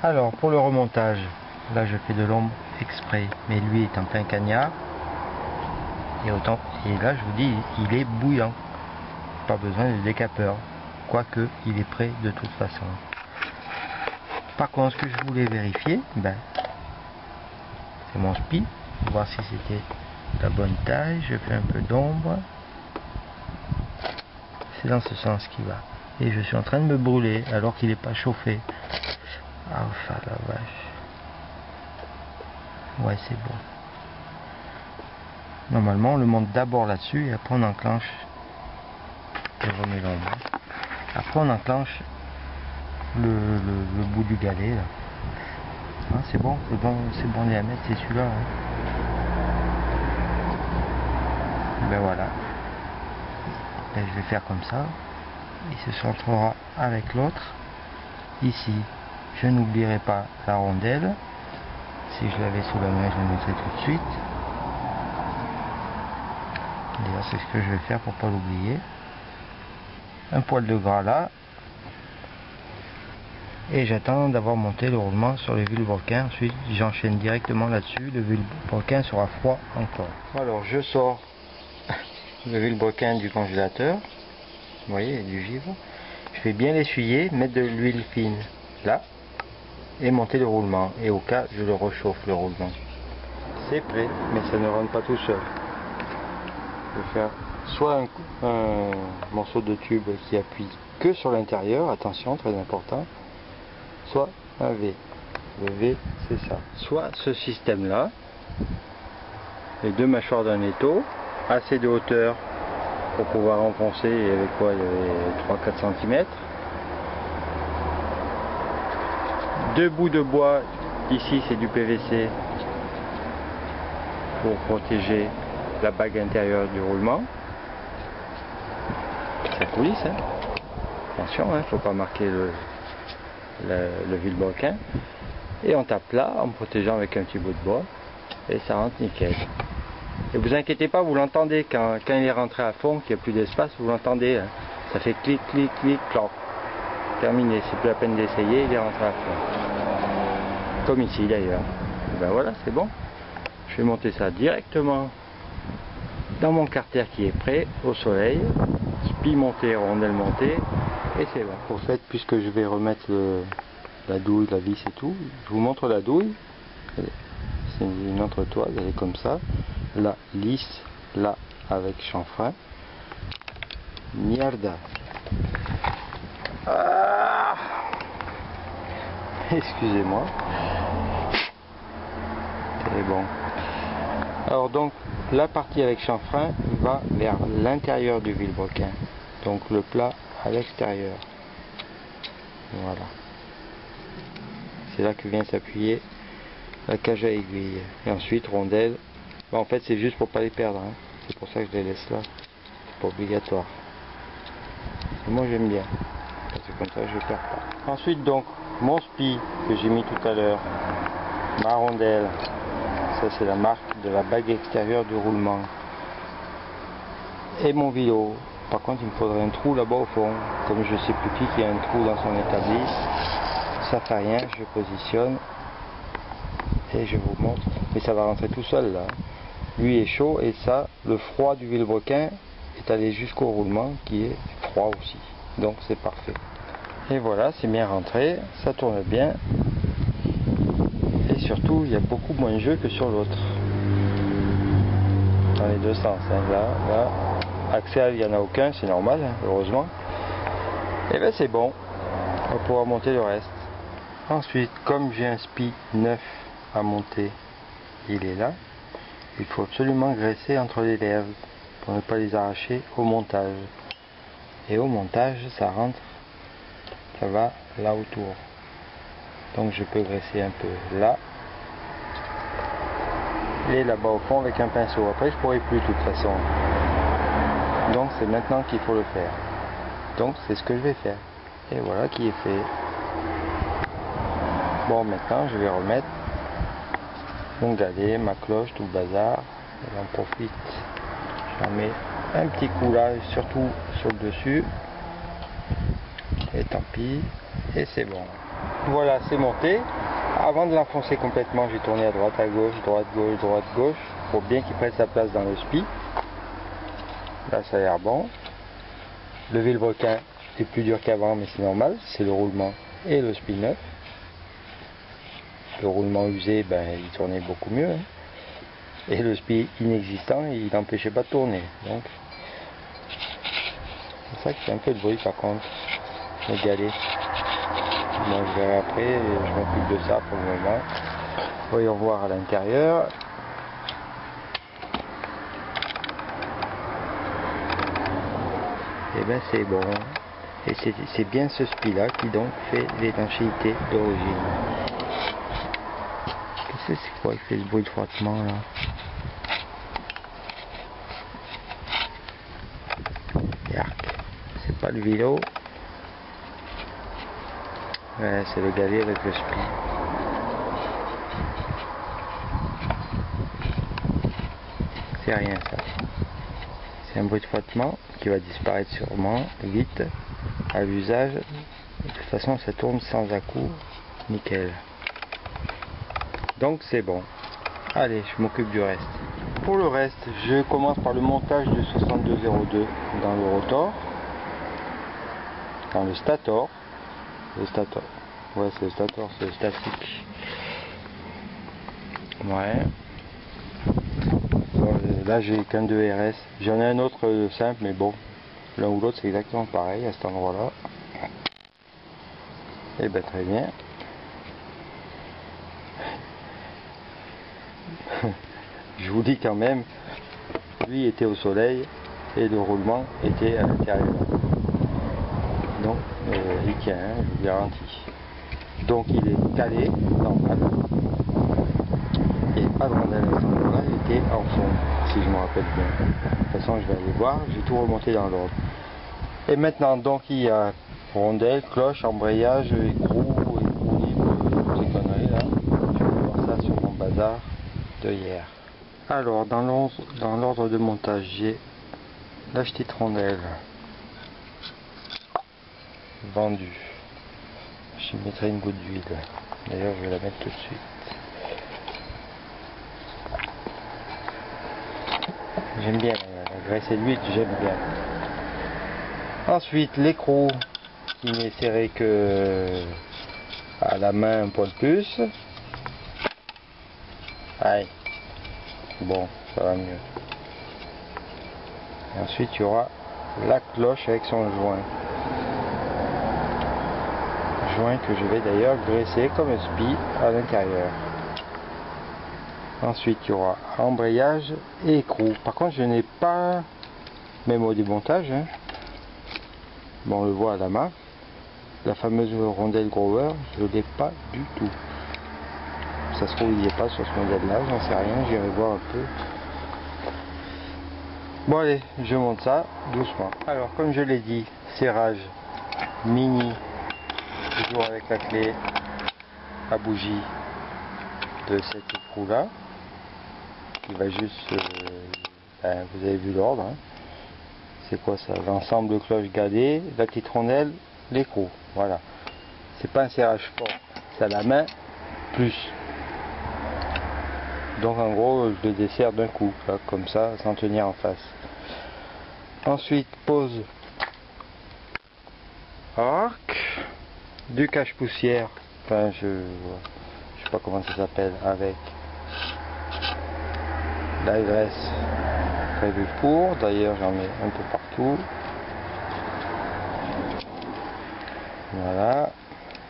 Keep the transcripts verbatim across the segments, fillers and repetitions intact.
Alors pour le remontage, là je fais de l'ombre exprès, mais lui est en plein cagnard. Et autant, et là je vous dis, il est bouillant. Pas besoin de décapeur, quoique il est prêt de toute façon. Par contre, ce que je voulais vérifier, ben, c'est mon spi, voir si c'était la bonne taille. Je fais un peu d'ombre. C'est dans ce sens qu'il va. Et je suis en train de me brûler alors qu'il n'est pas chauffé. Ah, enfin la vache. Ouais, c'est bon. Normalement, on le monte d'abord là-dessus et après on enclenche. Je remets l'ombre. Après on enclenche le, le, le bout du galet là. Ah, c'est bon, c'est bon, c'est bon diamètre, c'est celui-là. Hein. Ben voilà. Ben, je vais faire comme ça. Il se centrera avec l'autre. Ici, je n'oublierai pas la rondelle. Si je l'avais sous la main, je le mettrai tout de suite. D'ailleurs, c'est ce que je vais faire pour pas l'oublier. Un poil de gras là. Et j'attends d'avoir monté le roulement sur le vilebrequin. Ensuite, j'enchaîne directement là-dessus. Le vilebrequin sera froid encore. Alors, je sors le vilebrequin du congélateur. Vous voyez, il y a du givre. Je vais bien l'essuyer, mettre de l'huile fine là. Et monter le roulement. Et au cas, je le rechauffe le roulement. C'est prêt, mais ça ne rentre pas tout seul. Je vais faire soit un, un morceau de tube qui appuie que sur l'intérieur, attention, très important, soit un V. Le V, c'est ça. Soit ce système-là, les deux mâchoires d'un étau, assez de hauteur pour pouvoir enfoncer, il y avait quoi, il y avait trois à quatre centimètres. Deux bouts de bois, ici c'est du P V C pour protéger la bague intérieure du roulement. Ça coulisse, hein. Attention, il hein, ne faut pas marquer le, le, le vilebrequin. Et on tape là en protégeant avec un petit bout de bois et ça rentre nickel. Et vous inquiétez pas, vous l'entendez quand, quand il est rentré à fond, qu'il n'y a plus d'espace, vous l'entendez. Hein. Ça fait clic, clic, clic, clanc. Terminé, c'est plus la peine d'essayer, il est rentré à fond. Comme ici d'ailleurs. Ben voilà, c'est bon. Je vais monter ça directement dans mon carter qui est prêt au soleil. Spi monté, rondelle montée, et c'est bon. Au fait, puisque je vais remettre le, la douille, la vis et tout, je vous montre la douille. C'est une entretoise, elle est comme ça. Là, lisse, là, avec chanfrein. Mierda. Ah, excusez-moi. C'est bon. Alors donc, la partie avec chanfrein va vers l'intérieur du vilebrequin. Donc le plat à l'extérieur. Voilà. C'est là que vient s'appuyer la cage à aiguille. Et ensuite, rondelle. Bah, en fait, c'est juste pour pas les perdre. Hein. C'est pour ça que je les laisse là. C'est pas obligatoire. Et moi, j'aime bien. Parce que comme ça, je ne perds pas. Ensuite, donc, mon spi que j'ai mis tout à l'heure. Ma rondelle. Ça, c'est la marque de la bague extérieure du roulement. Et mon vélo. Par contre, il me faudrait un trou là-bas au fond. Comme je sais plus qui qui a un trou dans son établi. Ça fait rien, je positionne. Et je vous montre. Mais ça va rentrer tout seul là. Lui est chaud et ça, le froid du vilebrequin est allé jusqu'au roulement qui est froid aussi. Donc c'est parfait. Et voilà, c'est bien rentré. Ça tourne bien. Et surtout, il y a beaucoup moins de jeu que sur l'autre. Dans les deux sens. Hein. Là, là. Axial, il n'y en a aucun, c'est normal, hein, heureusement. Et bien c'est bon. On va pouvoir monter le reste. Ensuite, comme j'ai un spi neuf à monter, il est là. Il faut absolument graisser entre les lèvres pour ne pas les arracher au montage. Et au montage, ça rentre, ça va là autour. Donc je peux graisser un peu là et là-bas au fond avec un pinceau. Après je pourrai plus de toute façon. Donc c'est maintenant qu'il faut le faire. Donc c'est ce que je vais faire. Et voilà qui est fait. Bon, maintenant je vais remettre mon galet, ma cloche, tout le bazar. Et j'en profite. J'en mets un petit coup là, surtout sur le dessus. Et tant pis. Et c'est bon. Voilà, c'est monté. Avant de l'enfoncer complètement, j'ai tourné à droite, à gauche, droite, gauche, droite, gauche, pour bien qu'il prenne sa place dans le spi. Là, ça a l'air bon. Le vilebrequin est plus dur qu'avant, mais c'est normal, c'est le roulement et le spi neuf. Le roulement usé, ben, il tournait beaucoup mieux. Hein. Et le spi inexistant, il n'empêchait pas de tourner. Donc, c'est ça qui fait un peu de bruit par contre, le galet. Moi je verrai après, je m'occupe de ça pour le moment. Voyons voir à l'intérieur. Et ben c'est bon. Et c'est bien ce spi là qui donc fait l'étanchéité d'origine. Qu'est-ce que c'est quoi qui fait ce bruit de frottement là? C'est pas le vélo. Ouais, c'est le galet avec le spi. C'est rien ça. C'est un bruit de frottement qui va disparaître sûrement vite à l'usage. De toute façon ça tourne sans à-coup. Nickel. Donc c'est bon. Allez, je m'occupe du reste. Pour le reste, je commence par le montage du soixante-deux zéro deux dans le rotor. Dans le stator. Le stator. Ouais, c'est le stator, c'est le statique. Ouais. Bon, là, j'ai qu'un deux R S. J'en ai un autre simple, mais bon, l'un ou l'autre, c'est exactement pareil à cet endroit-là. Et ben très bien. Je vous dis quand même, lui était au soleil et le roulement était à l'intérieur. Donc euh, il tient, hein, je vous garantis. Donc il est calé, normal. Et pas de rondelle à ce moment-là, il était en fond, si je me rappelle bien. De toute façon, je vais aller voir, j'ai tout remonté dans l'ordre. Et maintenant, donc il y a rondelle, cloche, embrayage, écrou, écrou libre, ces conneries là. Je vais voir ça sur mon bazar de hier. Alors, dans l'ordre de montage, j'ai la petite rondelle vendue. Je mettrai une goutte d'huile. D'ailleurs, je vais la mettre tout de suite. J'aime bien la graisse et l'huile, j'aime bien. Ensuite, l'écrou qui n'est serré que à la main un poil plus. Aïe. Bon, ça va mieux. Et ensuite, il y aura la cloche avec son joint. Joint que je vais d'ailleurs graisser comme un spi à l'intérieur. Ensuite, il y aura embrayage et écrou. Par contre, je n'ai pas, même au démontage, hein, bon, on le voit à la main, la fameuse rondelle Grover, je ne l'ai pas du tout. Ça se trouve, il n'y est pas sur ce modèle-là, j'en sais rien, j'irai voir un peu. Bon, allez, je monte ça doucement. Alors, comme je l'ai dit, serrage mini, toujours avec la clé à bougie de cet écrou-là, qui va juste, euh, ben, vous avez vu l'ordre, hein. C'est quoi ça? L'ensemble de cloche galet, la petite rondelle, l'écrou, voilà. C'est pas un serrage fort, c'est à la main plus. Donc en gros, je le desserre d'un coup, là, comme ça, sans tenir en face. Ensuite, pose arc, du cache-poussière, enfin je je sais pas comment ça s'appelle, avec la graisse prévue pour, d'ailleurs j'en mets un peu partout. Voilà.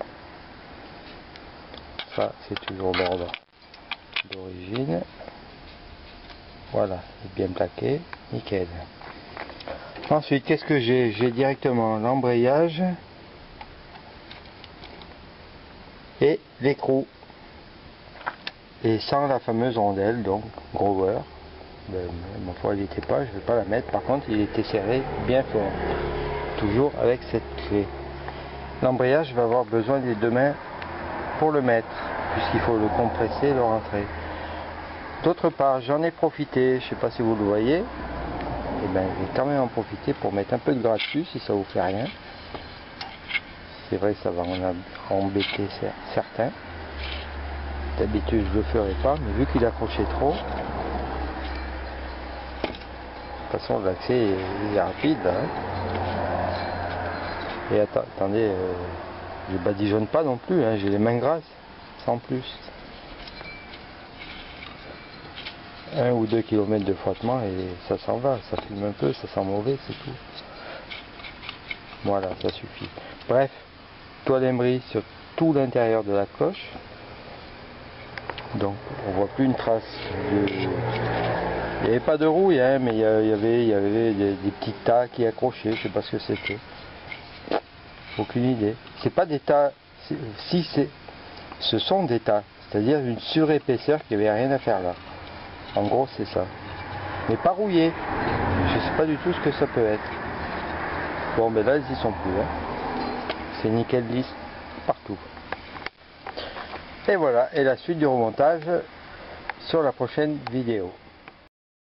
Ça c'est toujours l'ordre d'origine. Voilà, bien plaqué, nickel. Ensuite, qu'est-ce que j'ai? J'ai directement l'embrayage et l'écrou. Et sans la fameuse rondelle, donc Grover. Ben, ma foi, il n'était pas, je ne vais pas la mettre. Par contre, il était serré bien fort. Toujours avec cette clé. L'embrayage va avoir besoin des deux mains pour le mettre, puisqu'il faut le compresser et le rentrer. D'autre part, j'en ai profité, je ne sais pas si vous le voyez, et ben, je vais quand même en profiter pour mettre un peu de gras dessus, si ça vous fait rien. C'est vrai que ça va en embêter certains. D'habitude je le ferai pas, mais vu qu'il accrochait trop, de toute façon l'accès est, est rapide. Hein. Et att attendez, euh, je badigeonne pas non plus, hein, j'ai les mains grasses, sans plus. Un ou deux kilomètres de frottement et ça s'en va, ça fume un peu, ça sent mauvais, c'est tout. Voilà, ça suffit. Bref, toile embry sur tout l'intérieur de la cloche. Donc on voit plus une trace de... Il n'y avait pas de rouille, hein, mais il y avait, il y avait des, des petits tas qui accrochaient, je sais pas ce que c'était. Aucune idée. C'est pas des tas, si c'est, ce sont des tas, c'est-à-dire une surépaisseur qui avait rien à faire là. En gros c'est ça. Mais pas rouillé. Je sais pas du tout ce que ça peut être. Bon ben là ils y sont plus. Hein. C'est nickel lisse partout. Et voilà, et la suite du remontage sur la prochaine vidéo.